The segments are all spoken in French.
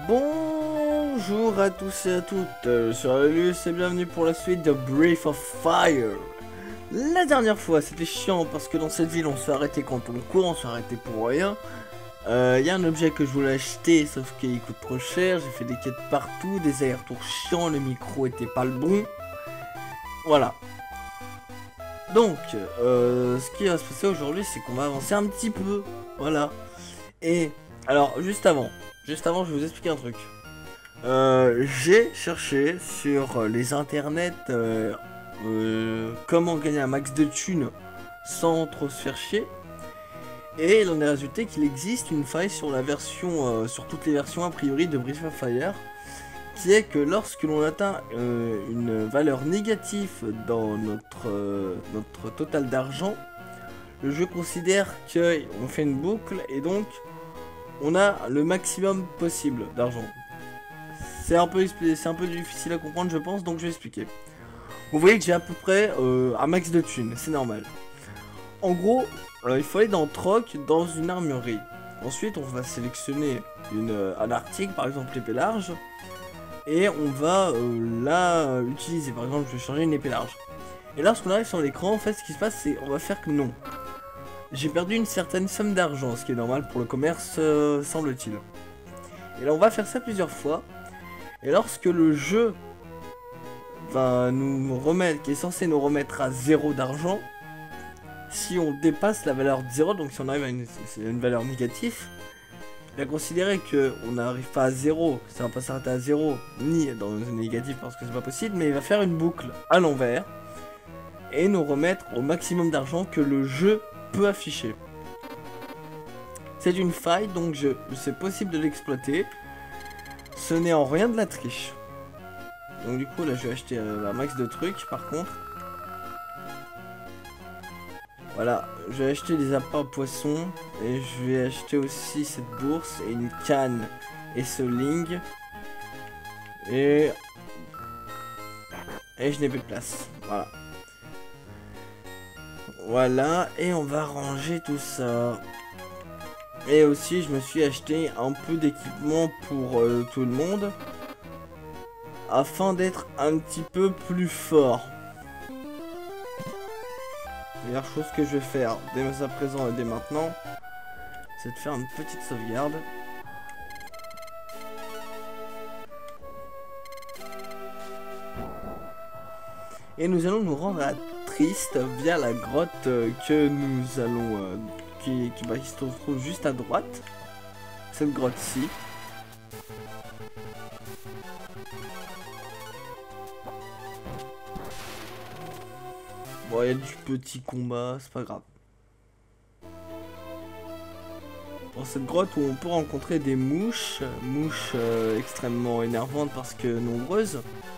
Bonjour à tous et à toutes, je suis Aurelius et bienvenue pour la suite de Breath of Fire. La dernière fois c'était chiant parce que dans cette ville on se fait arrêter quand on court, on se fait arrêter pour rien. Y a un objet que je voulais acheter sauf qu'il coûte trop cher, j'ai fait des quêtes partout, des allers-retours chiants, le micro était pas le bon. Voilà. Donc, ce qui va se passer aujourd'hui c'est qu'on va avancer un petit peu, voilà. Et alors juste avant je vais vous expliquer un truc. J'ai cherché sur les internets comment gagner un max de thunes sans trop se faire chier. Et il en est résulté qu'il existe une faille sur la version, sur toutes les versions a priori de Breath of Fire, qui est que lorsque l'on atteint une valeur négative dans notre total d'argent, le jeu considère qu'on fait une boucle et donc on a le maximum possible d'argent. C'est un peu difficile à comprendre je pense, donc je vais expliquer. Vous voyez que j'ai à peu près un max de thunes, c'est normal. En gros, il faut aller dans Troc, dans une armurerie. Ensuite, on va sélectionner un article, par exemple l'épée large. Et on va la utiliser, par exemple je vais changer une épée large. Et lorsqu'on arrive sur l'écran, en fait ce qui se passe c'est on va faire que non. J'ai perdu une certaine somme d'argent, ce qui est normal pour le commerce semble-t-il. Et là on va faire ça plusieurs fois. Et lorsque le jeu va nous remettre, qui est censé nous remettre à 0 d'argent, si on dépasse la valeur de 0, donc si on arrive à une valeur négative, il va considérer qu'on n'arrive pas à 0, ça va pas s'arrêter à 0, ni dans une négative parce que c'est pas possible, mais il va faire une boucle à l'envers et nous remettre au maximum d'argent que le jeu peut afficher. C'est une faille, donc c'est possible de l'exploiter. Ce n'est en rien de la triche. Donc du coup là je vais acheter un max de trucs par contre. Voilà, je vais acheter des appâts à poissons et je vais acheter aussi cette bourse et une canne et ce ling. Et je n'ai plus de place. Voilà. Voilà, et on va ranger tout ça. Et aussi je me suis acheté un peu d'équipement pour tout le monde, afin d'être un petit peu plus fort. La première chose que je vais faire dès à présent et dès maintenant, c'est de faire une petite sauvegarde. Et nous allons nous rendre à Triste via la grotte que nous allons... qui se trouve juste à droite. Cette grotte-ci. Bon, il y a du petit combat, c'est pas grave. Dans cette grotte où on peut rencontrer des mouches, extrêmement énervantes parce que nombreuses.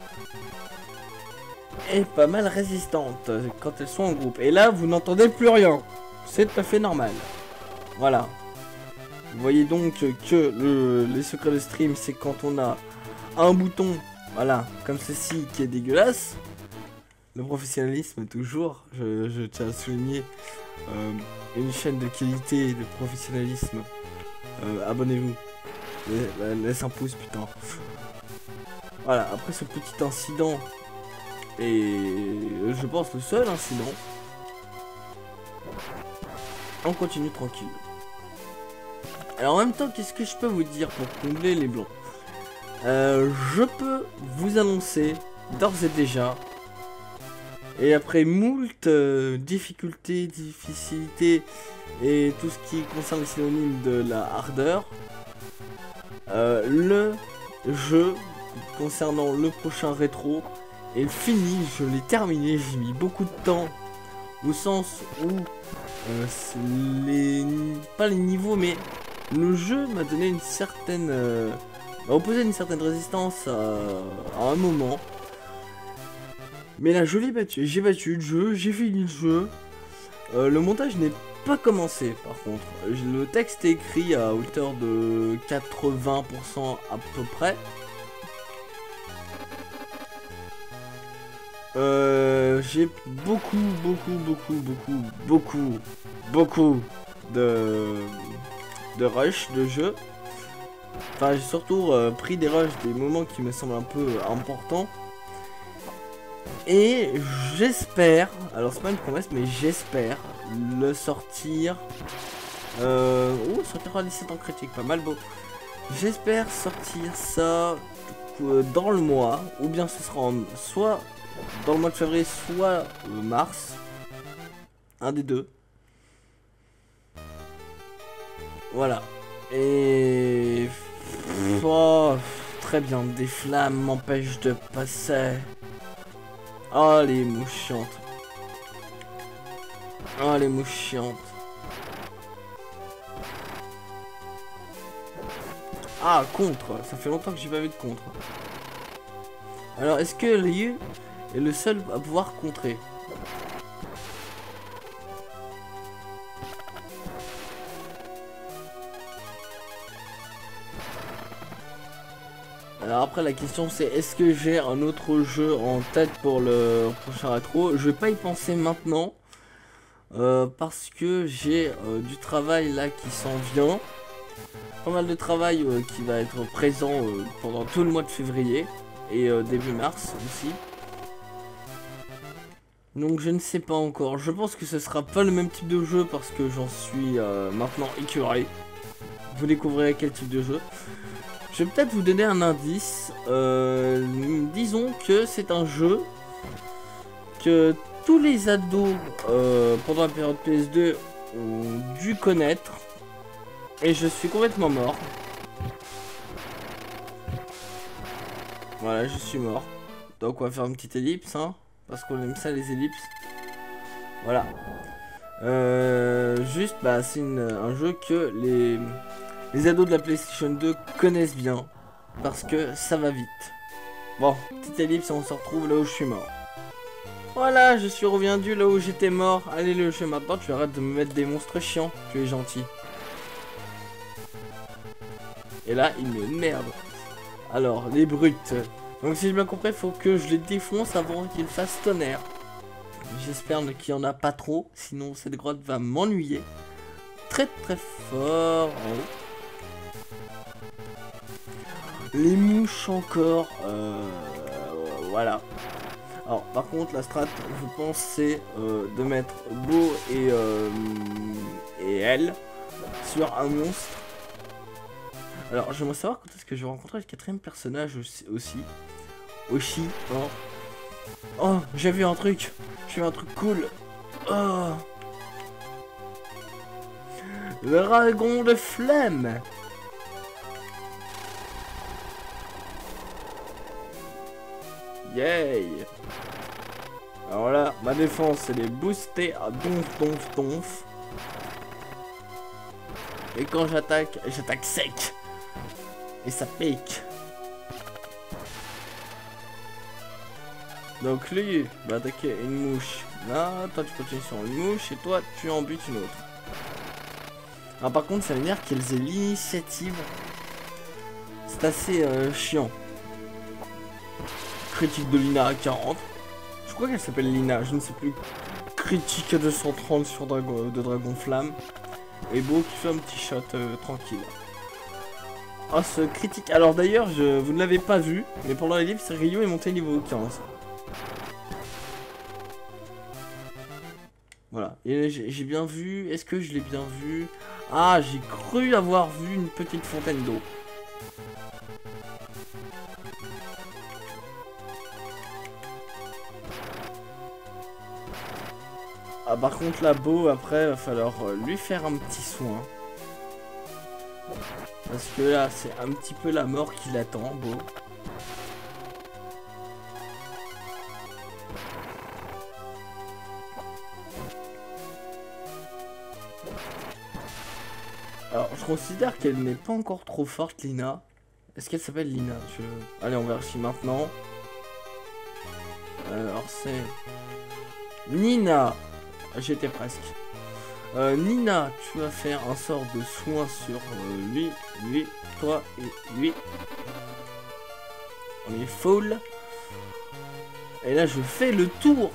Et pas mal résistantes quand elles sont en groupe. Et là, vous n'entendez plus rien. C'est tout à fait normal. Voilà. Vous voyez donc que les secrets de stream, c'est quand on a un bouton, voilà, comme ceci, qui est dégueulasse. Le professionnalisme, toujours. Je tiens à souligner une chaîne de qualité et de professionnalisme. Abonnez-vous. Laisse un pouce, putain. Voilà, après ce petit incident, et je pense le seul incident, on continue tranquille. Alors en même temps, qu'est-ce que je peux vous dire pour combler les blancs? Je peux vous annoncer d'ores et déjà, et après moult difficultés, difficilités et tout ce qui concerne les synonymes de la hardeur, le jeu concernant le prochain rétro est fini. Je l'ai terminé, j'ai mis beaucoup de temps, au sens où pas les niveaux, mais le jeu m'a donné une certaine m'a opposé une certaine résistance à un moment. Mais là je l'ai battu, j'ai battu le jeu, j'ai fini le jeu. Le montage n'est pas commencé par contre. Le texte est écrit à hauteur de 80% à peu près. J'ai beaucoup de rush de jeu. Enfin, j'ai surtout pris des rushs, des moments qui me semblent un peu importants. Et j'espère, alors c'est pas une promesse, mais j'espère le sortir. Sortir à 17 en critique, pas mal beau. J'espère sortir ça dans le mois, ou bien ce sera soit dans le mois de février, soit mars. Un des deux. Voilà. Et... Oh, très bien, des flammes m'empêchent de passer. Oh, les mouches chiantes. Oh, les mouches chiantes. Ah, contre. Ça fait longtemps que j'ai pas vu de contre. Alors, est-ce que Ryu est le seul à pouvoir contrer? Alors après la question c'est est-ce que j'ai un autre jeu en tête pour le prochain rétro? Je vais pas y penser maintenant parce que j'ai du travail là qui s'en vient. Pas mal de travail qui va être présent pendant tout le mois de février et début mars aussi. Donc je ne sais pas encore. Je pense que ce sera pas le même type de jeu parce que j'en suis maintenant écœuré. Vous découvrirez quel type de jeu. Je vais peut-être vous donner un indice. Disons que c'est un jeu que tous les ados pendant la période PS2 ont dû connaître. Et je suis complètement mort. Voilà, je suis mort. Donc on va faire une petite ellipse, hein, parce qu'on aime ça les ellipses. Voilà. Juste, bah, c'est un jeu que les ados de la PlayStation 2 connaissent bien. Parce que ça va vite. Bon, petite ellipse, on se retrouve là où je suis mort. Voilà, je suis revenu là où j'étais mort. Allez le jeu maintenant, tu arrêtes de me mettre des monstres chiants. Tu es gentil. Et là, il me merde. Alors, les brutes. Donc si j'ai bien compris, il faut que je les défonce avant qu'ils fassent tonnerre. J'espère qu'il n'y en a pas trop, sinon cette grotte va m'ennuyer. Très très fort en haut. Les mouches encore. Voilà. Alors par contre la strat, je pense c'est de mettre Beau et elle sur un monstre. Alors j'aimerais savoir quand est-ce que je vais rencontrer le quatrième personnage aussi. Oshi. Oh, oh j'ai vu un truc. J'ai vu un truc cool. Oh. Le dragon de flamme. Yay. Alors là, ma défense, elle est boostée à donf, donf, donf. Et quand j'attaque, j'attaque sec. Et ça pique. Donc lui va attaquer une mouche. Là, toi tu continues sur une mouche et toi tu en butes une autre. Alors par contre, ça veut dire qu'ils aient l'initiative. C'est assez chiant. Critique de Lina à 40. Je crois qu'elle s'appelle Lina, je ne sais plus. Critique à 230 sur de Dragon Flamme. Et Beau qui fait un petit shot tranquille. Oh ce critique. Alors d'ailleurs, vous ne l'avez pas vu, mais pendant les livres, Ryu est monté niveau 15. Voilà. Et j'ai bien vu. Est-ce que je l'ai bien vu? Ah, j'ai cru avoir vu une petite fontaine d'eau. Ah, par contre, là, Beau, après, va falloir lui faire un petit soin. Parce que là, c'est un petit peu la mort qui l'attend, Beau. Alors, je considère qu'elle n'est pas encore trop forte, Lina. Est-ce qu'elle s'appelle Lina? Allez, on vérifie maintenant. Alors, c'est... Nina. J'étais presque. Nina, tu vas faire un sort de soin sur lui, toi et lui. On est full. Et là, je fais le tour.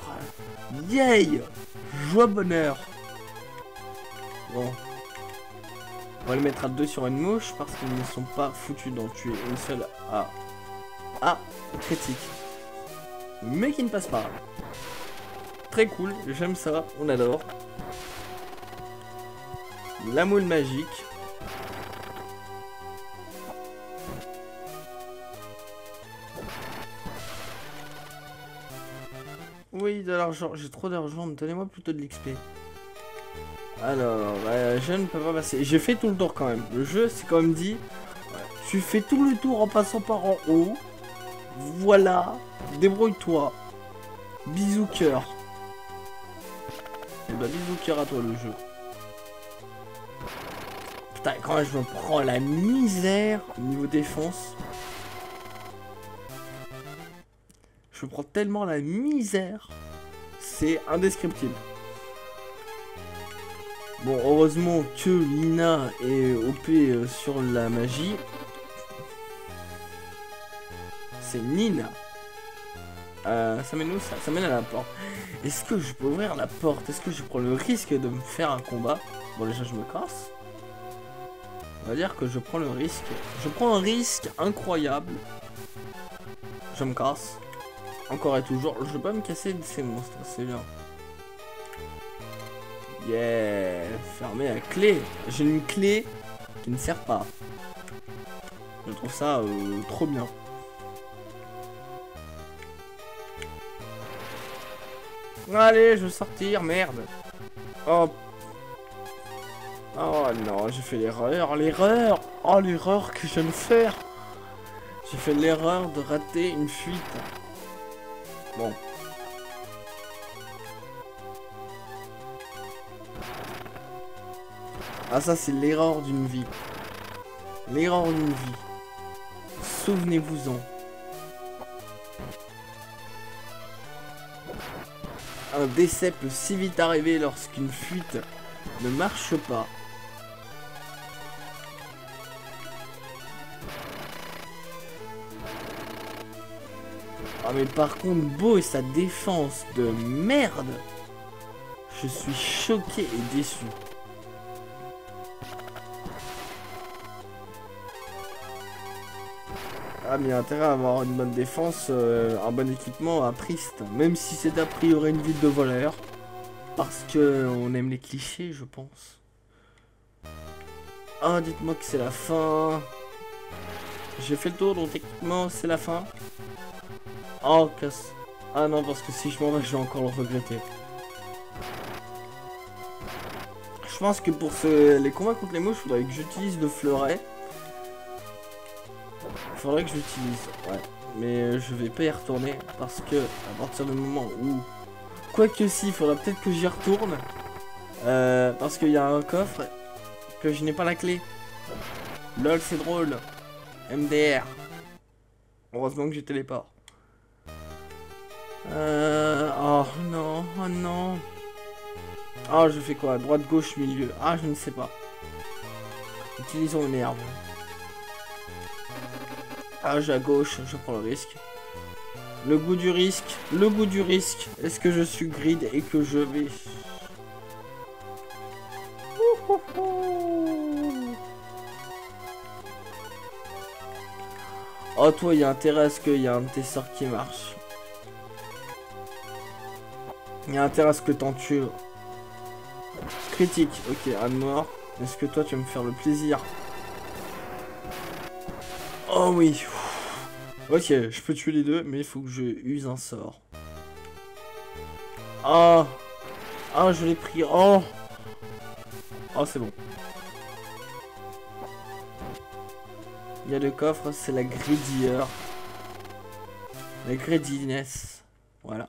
Yay! Joie bonheur. Bon. On va le mettre à 2 sur une mouche parce qu'ils ne sont pas foutus d'en tuer une seule à critique. Mais qui ne passe pas. Très cool, j'aime ça, on adore. La moule magique. Oui, de l'argent, j'ai trop d'argent, donnez-moi plutôt de l'XP. Alors, je ne peux pas passer. J'ai fait tout le tour quand même. Le jeu, c'est quand même dit, tu fais tout le tour en passant par en haut. Voilà, débrouille-toi. Bisous cœur. Et bah bisous cœur à toi le jeu. Putain, quand même, je me prends la misère au niveau défense. Je me prends tellement la misère. C'est indescriptible. Bon, heureusement que Lina est OP sur la magie. C'est Nina. Ça mène où ça? Ça mène à la porte. Est-ce que je peux ouvrir la porte? Est-ce que je prends le risque de me faire un combat? Bon, déjà, je me casse. On va dire que je prends le risque. Je prends un risque incroyable. Je me casse. Encore et toujours. Je vais pas me casser de ces monstres. C'est bien. Yeah. Fermé à clé. J'ai une clé qui ne sert pas. Je trouve ça trop bien. Allez, je veux sortir, merde. Oh. Oh non, j'ai fait l'erreur, Oh, l'erreur que je viens de faire. J'ai fait l'erreur de rater une fuite. Bon. Ah, ça, c'est l'erreur d'une vie. L'erreur d'une vie. Souvenez-vous-en. Un décès peut si vite arriver lorsqu'une fuite ne marche pas. Ah mais par contre, Beau et sa défense de merde. Je suis choqué et déçu. Ah mais il y a intérêt à avoir une bonne défense, un bon équipement à Priest. Même si c'est a priori une ville de voleur. Parce que on aime les clichés, je pense. Ah, dites-moi que c'est la fin. J'ai fait le tour, donc techniquement c'est la fin. Oh, casse. Ah non, parce que si je m'en vais, je vais encore le regretter. Je pense que pour les combats contre les mouches, il faudrait que j'utilise le fleuret. Faudrait que je l'utilise, ouais. Mais je vais pas y retourner parce que à partir du moment où... Quoique si, il faudra peut-être que j'y retourne. Parce qu'il y a un coffre que je n'ai pas la clé. LOL, c'est drôle. MDR. Heureusement que j'ai téléport. Oh non, oh non. Ah, je fais quoi? Droite, gauche, milieu. Ah, je ne sais pas. Utilisons une herbe. Ah, j'ai à gauche, je prends le risque. Le goût du risque, le goût du risque. Est-ce que je suis grid et que je vais... Oh, toi, il y a intérêt à ce qu'il y a un de tes sorts qui marche. Il y a intérêt à ce que t'en tues. Critique, ok, un mort. Est-ce que toi, tu vas me faire le plaisir? Oh oui. Ok, je peux tuer les deux, mais il faut que je use un sort. Ah. Ah, je l'ai pris. Oh. Oh, c'est bon. Il y a le coffre, c'est la greedier. La greediness. Voilà.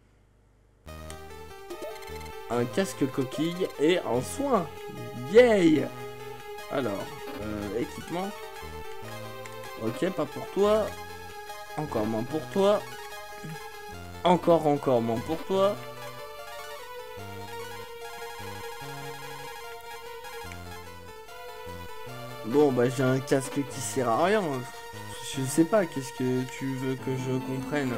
Un casque coquille et un soin. Yay. Alors, équipement. Ok, pas pour toi. Encore moins pour toi. Encore moins pour toi. Bon, bah j'ai un casque qui sert à rien. Je sais pas, qu'est-ce que tu veux que je comprenne?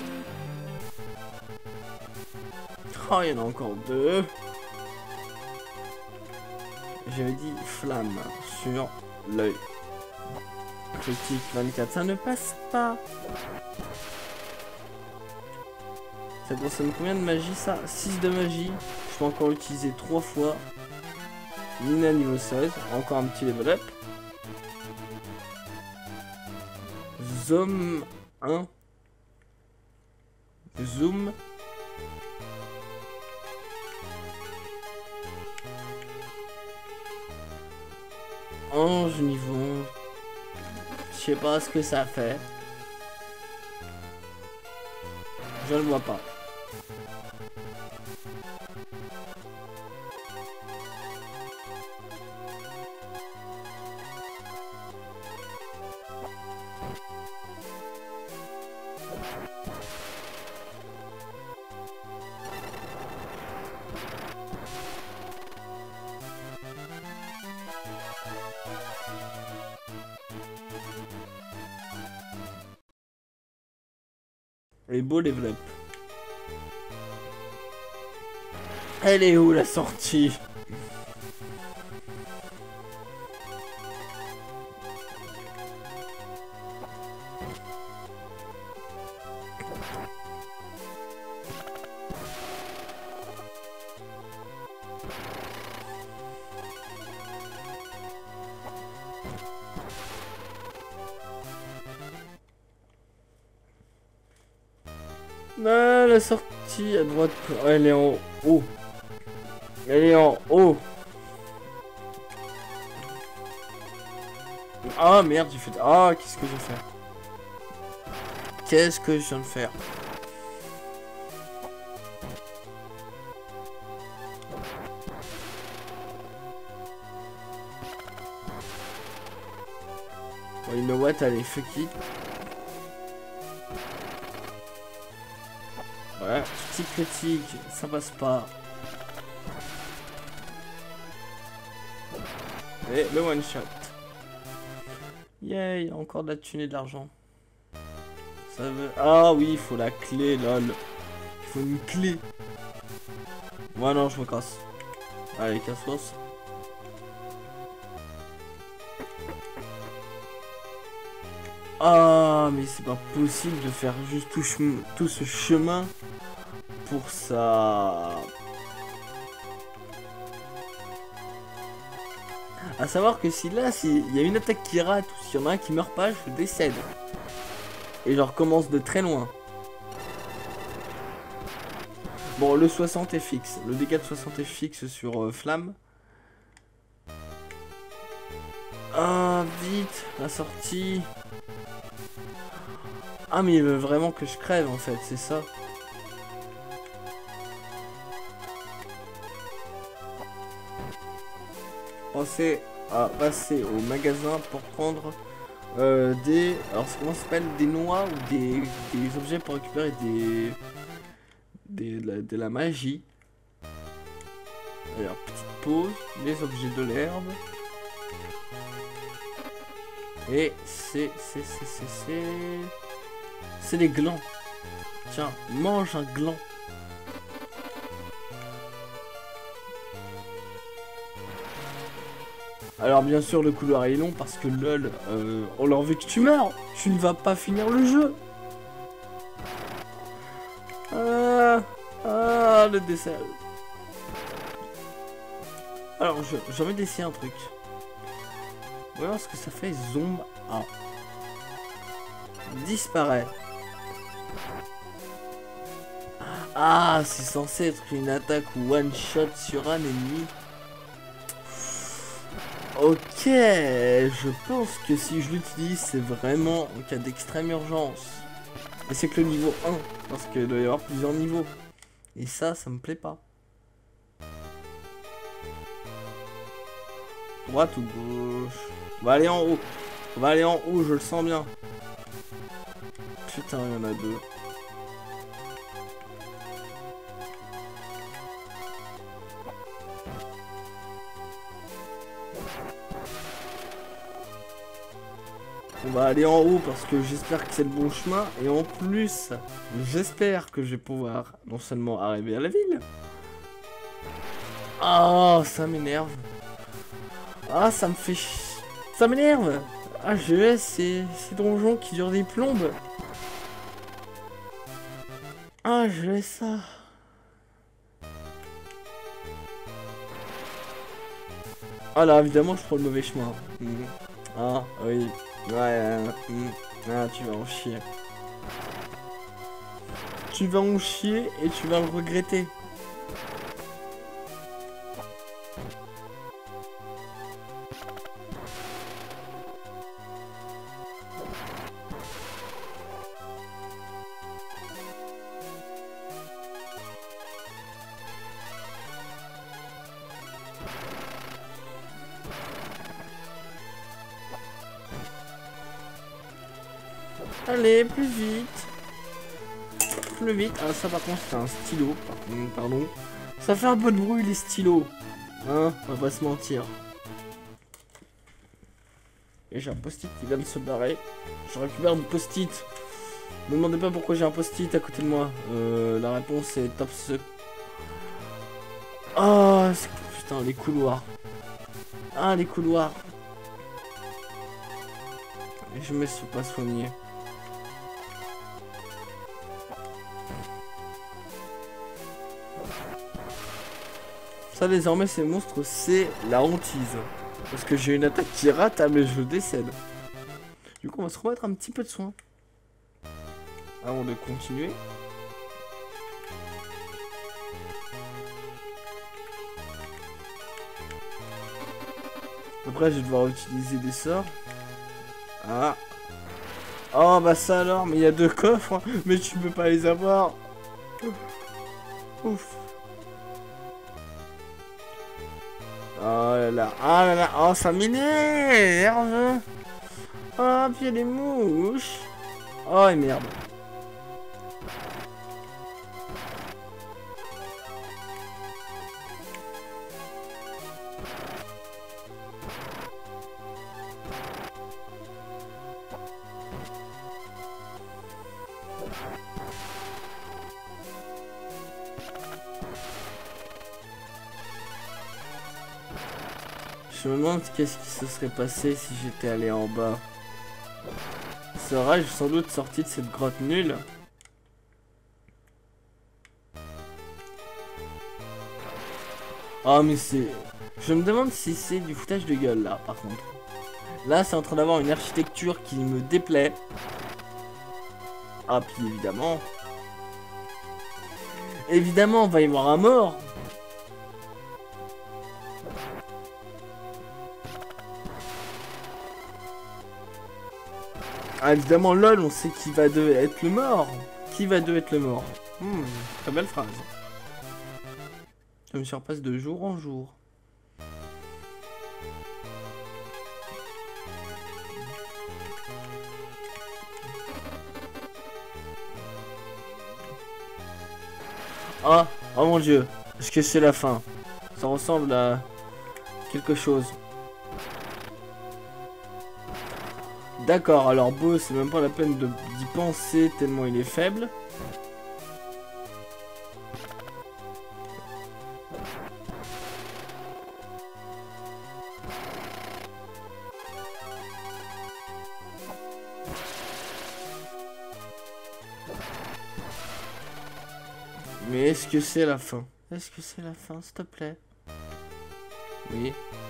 Oh, il y en a encore deux. J'avais dit flamme. sur l'œil. Critique 24, ça ne passe pas. Ça consomme combien de magie ça? 6 de magie. Je peux encore utiliser 3 fois. Nina niveau 16. Encore un petit level up. Zoom 1. Zoom. Ange niveau. Je sais pas ce que ça fait. Je ne le vois pas. Et beau level up. Elle est où la sortie? Ah, la sortie à droite. Oh, elle est en haut. Elle est en haut. Ah merde, j'ai fait. Ah, qu'est-ce que je vais faire? Qu'est-ce que je viens de faire? Bon, you know what? Allez, fuck it. Ouais, petit critique, ça passe pas. Et le one shot. Yay, encore de la thune et de l'argent. Ça veut... Ah oui, il faut la clé, lol. Il faut une clé. Ouais, non, je me casse. Allez, casse-os. Ah, mais c'est pas possible de faire juste tout ce chemin pour ça. À savoir que si là, s'il y a une attaque qui rate ou s'il y en a un qui meurt pas, je décède. Et je recommence de très loin. Bon, le 60 est fixe. Le dégât de 60 est fixe sur Flamme. Ah, vite, la sortie. Ah, mais il veut vraiment que je crève en fait, c'est ça. Pensez à passer au magasin pour prendre des... Alors comment ça s'appelle? Des noix ou des objets pour récupérer de la magie. Alors, petite pause, les objets de l'herbe. Et c'est des glands. Tiens, mange un gland. Alors bien sûr le couloir est long parce que lol, on leur veut que tu meurs. Tu ne vas pas finir le jeu. Le dessert. Alors j'ai envie d'essayer un truc. On va voir ce que ça fait. Zoom A. Disparaît. Ah, c'est censé être une attaque one shot sur un ennemi. Ok, je pense que si je l'utilise, c'est vraiment en cas d'extrême urgence. Et c'est que le niveau 1, parce qu'il doit y avoir plusieurs niveaux. Et ça me plaît pas. Droite ou gauche? On va aller en haut. On va aller en haut, je le sens bien. Putain, il y en a deux. On va aller en haut parce que j'espère que c'est le bon chemin. Et en plus, j'espère que je vais pouvoir non seulement arriver à la ville. Ah, ça m'énerve. Ah, ça me fait chier. Ça m'énerve. Ah, je laisse ces donjons qui durent des plombes. Ah, je laisse ça. Ah là, évidemment, je prends le mauvais chemin. Ah, oui. Ouais, ah, tu vas en chier. Tu vas en chier et tu vas le regretter. Allez, plus vite. Plus vite. Ah, ça par contre, c'est un stylo. Pardon. Ça fait un peu de bruit, les stylos. Hein, on va pas se mentir. Et j'ai un post-it qui vient de se barrer. Je récupère le post-it. Ne me demandez pas pourquoi j'ai un post-it à côté de moi. La réponse est top sec. Ah, putain, les couloirs. Ah, les couloirs. Et je me suis pas soigné. Ça, désormais, ces monstres, c'est la hantise. Parce que j'ai une attaque qui rate, ah, mais je décède. Du coup, on va se remettre un petit peu de soin. Avant de continuer. Après, je vais devoir utiliser des sorts. Ah. Oh, bah ça alors, mais il y a 2 coffres. Hein. Mais tu peux pas les avoir. Ouf. Oh là là, ah là là, oh ça m'énerve. Oh, puis il y a des mouches. Oh, et merde. Je me demande qu'est-ce qui se serait passé si j'étais allé en bas. Serais-je sans doute sorti de cette grotte nulle? Oh mais c'est... Je me demande si c'est du foutage de gueule là par contre. Là c'est en train d'avoir une architecture qui me déplaît. Ah puis évidemment... Évidemment on va y avoir un mort. Ah évidemment lol on sait qui va être le mort. Qui va être le mort. Très belle phrase. Je me surpasse de jour en jour. Ah, oh mon dieu. Est-ce que c'est la fin? Ça ressemble à quelque chose. D'accord, alors beau, c'est même pas la peine d'y penser tellement il est faible. Mais est-ce que c'est la fin? Est-ce que c'est la fin, s'il te plaît? Oui.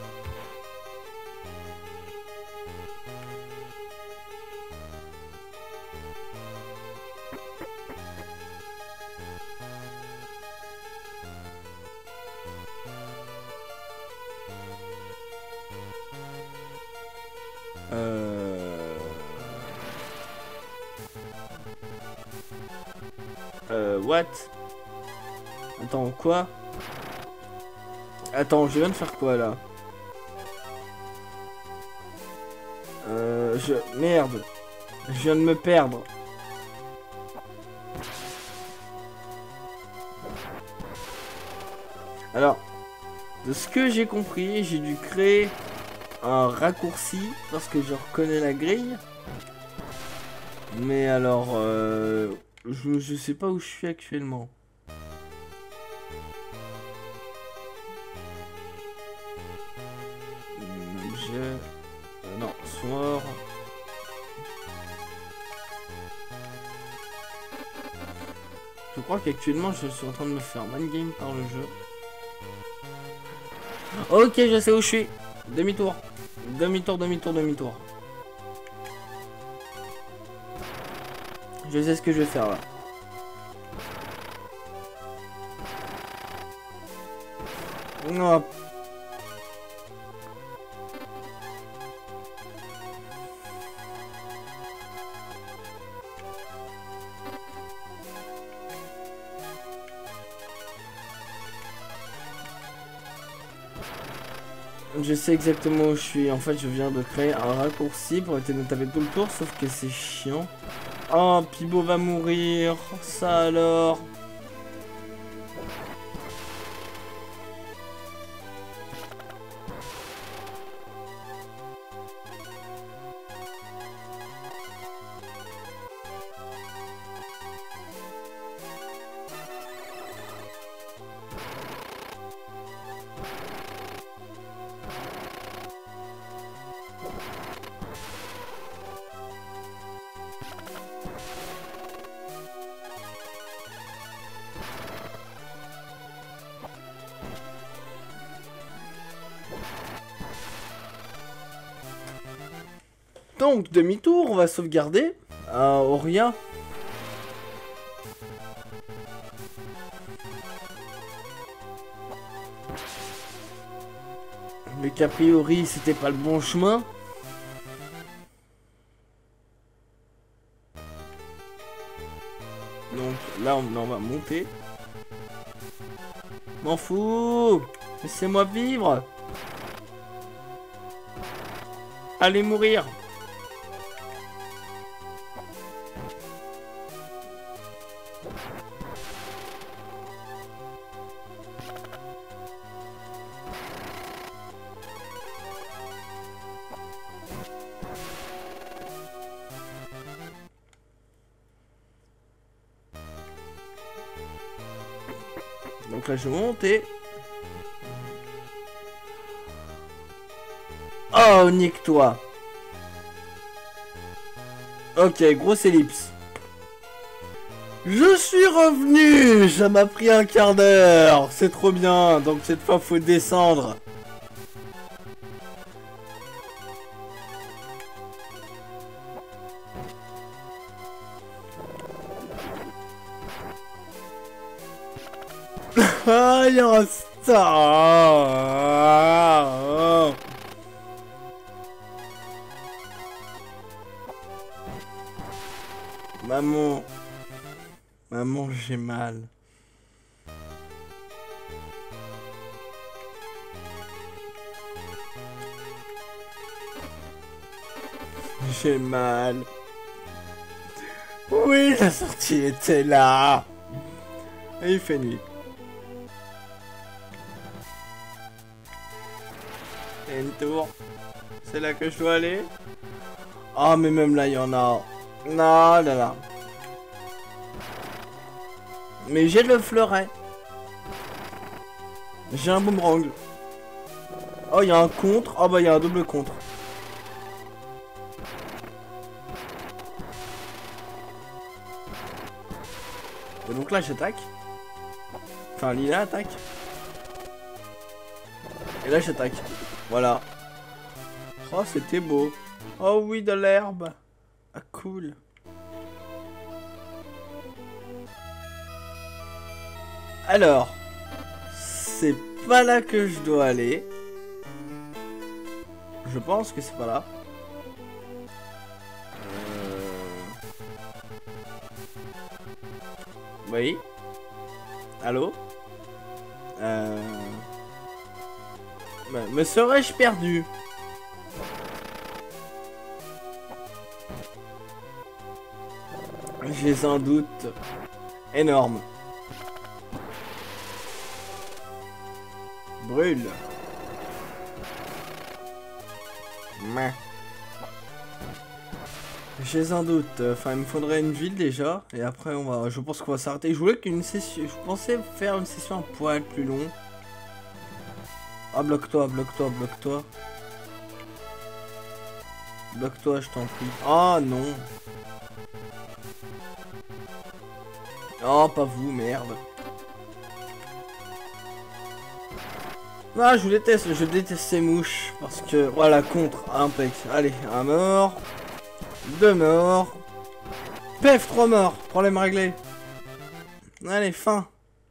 What? Attends, quoi? Attends, je viens de faire quoi, là? Merde. Je viens de me perdre. Alors, de ce que j'ai compris, j'ai dû créer un raccourci parce que je reconnais la grille. Mais alors, je sais pas où je suis actuellement. Je crois qu'actuellement je suis en train de me faire mind game par le jeu. Ok, je sais où je suis. Demi-tour. Demi-tour, demi-tour, demi-tour. Je sais ce que je vais faire là. Non. Je sais exactement où je suis. En fait, je viens de créer un raccourci pour éviter de me taper tout le tour, sauf que c'est chiant. Oh, Pibo va mourir. Ça alors. Donc, demi-tour, on va sauvegarder. Auria. Mais qu'a priori, c'était pas le bon chemin. Donc, là, on va monter. M'en fous. Laissez-moi vivre. Allez mourir. Donc là, je vais monter. Oh, nique-toi. Ok, grosse ellipse. Je suis revenu. Ça m'a pris un quart d'heure. C'est trop bien. Donc cette fois, faut descendre. Ah, il y a un star. Maman. Maman, j'ai mal. J'ai mal. Oui, la sortie était là. Et il fait nuit. Et une tour. C'est là que je dois aller. Ah, mais même là, il y en a. Non, là là. Mais j'ai le fleuret. J'ai un boomerang. Oh, il y a un contre. Oh, bah, il y a un double contre. Et donc là, j'attaque. Enfin, Lila attaque. Et là, j'attaque. Voilà. Oh, c'était beau. Oh oui, de l'herbe. Ah, cool. Alors, c'est pas là que je dois aller. Je pense que c'est pas là. Oui. Allô? Me serais-je perdu? J'ai un doute énorme. Brûle. Mais. J'ai un doute. Enfin, il me faudrait une ville déjà. Et après, on va. Je pense qu'on va s'arrêter. Je voulais qu'une session. Je pensais faire une session un poil plus long. Ah, bloque-toi, bloque-toi, bloque-toi. Bloque-toi, je t'en prie. Ah non. Oh, pas vous, merde. Ah, je déteste ces mouches. Parce que, voilà, contre, impec. Allez, un mort. 2 morts. Pef, 3 morts. Problème réglé. Allez, fin.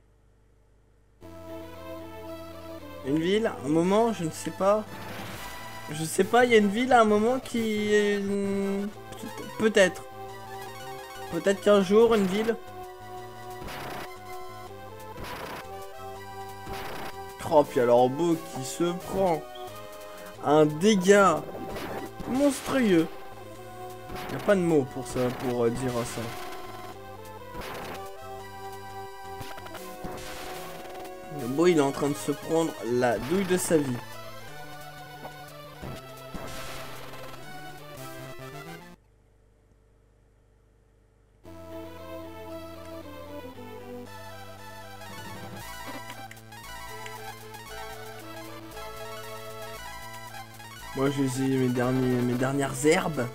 Une ville, un moment, je ne sais pas. Je sais pas, il y a une ville à un moment qui est... Peut-être. Peut-être qu'un jour, une ville. Oh, puis alors Beau qui se prend un dégât monstrueux. Il n'y a pas de mots pour ça, pour dire ça. Le Beau, il est en train de se prendre la douille de sa vie. Moi, je vais mes dernières herbes.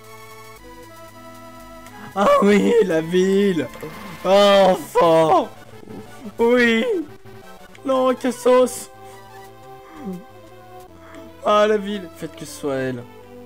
Ah oui, la ville. Oh, enfin. Oui. Non, Cassos. Ah, la ville. Faites que ce soit elle.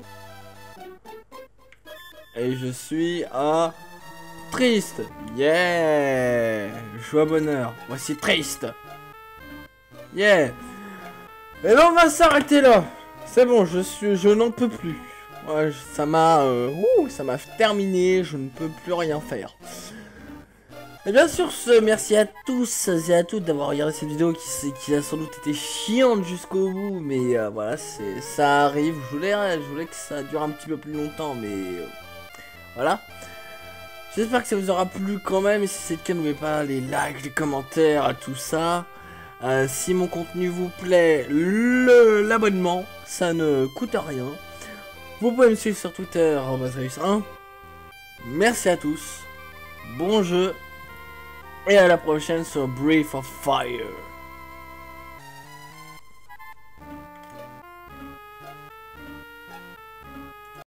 Et je suis triste. Yeah. Joie, bonheur. Voici triste. Yeah. Et là, on va s'arrêter là. C'est bon, je n'en peux plus. Ouais, ça m'a terminé, je ne peux plus rien faire. Et bien sûr, merci à tous et à toutes d'avoir regardé cette vidéo qui a sans doute été chiante jusqu'au bout, mais voilà, ça arrive. Je voulais que ça dure un petit peu plus longtemps, mais voilà. J'espère que ça vous aura plu quand même, et si c'est le cas, n'oubliez pas les likes, les commentaires, tout ça. Si mon contenu vous plaît, l'abonnement, ça ne coûte rien. Vous pouvez me suivre sur Twitter, @Reus1. Merci à tous, bon jeu, et à la prochaine sur Breath of Fire.